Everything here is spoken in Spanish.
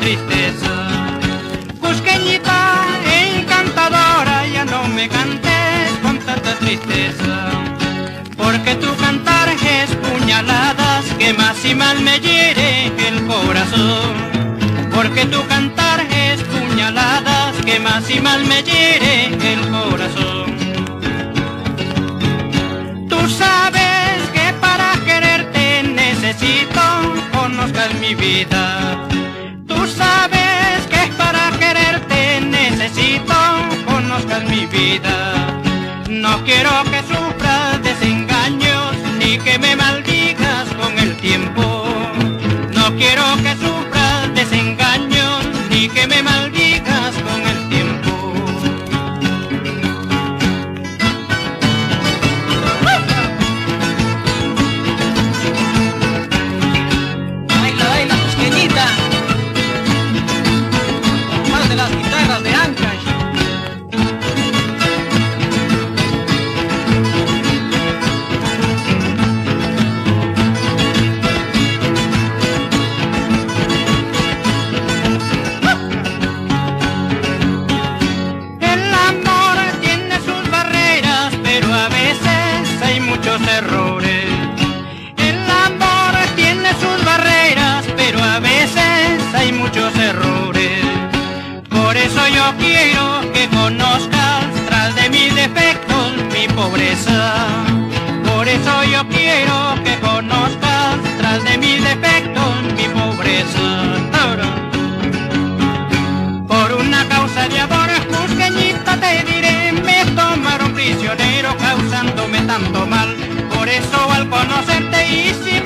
tristeza. Cusqueñita encantadora, ya no me cantes con tanta tristeza, porque tu cantar es puñaladas que más y mal me hieren el corazón. Porque tu cantar es puñaladas que más y mal me hieren el corazón. Tú sabes que para quererte necesito conozcas mi vida. Tú sabes que para quererte necesito conozcas mi vida. No quiero que sufras desengaños ni que me maldigas con el tiempo. No quiero que sufras desengaños ni que me maldigas con el tiempo. Baila, baila, Cusqueñita. Más de las guitarras de Ancash. Errores. El amor tiene sus barreras, pero a veces hay muchos errores. Por eso yo quiero que conozcas tras de mis defectos mi pobreza. Por eso yo quiero que conozcas tras de mis defectos mi pobreza. Por una causa de amor, Cusqueñita, te diré, me tomaron prisionero causándome tanto mal. Por eso al conocerte hice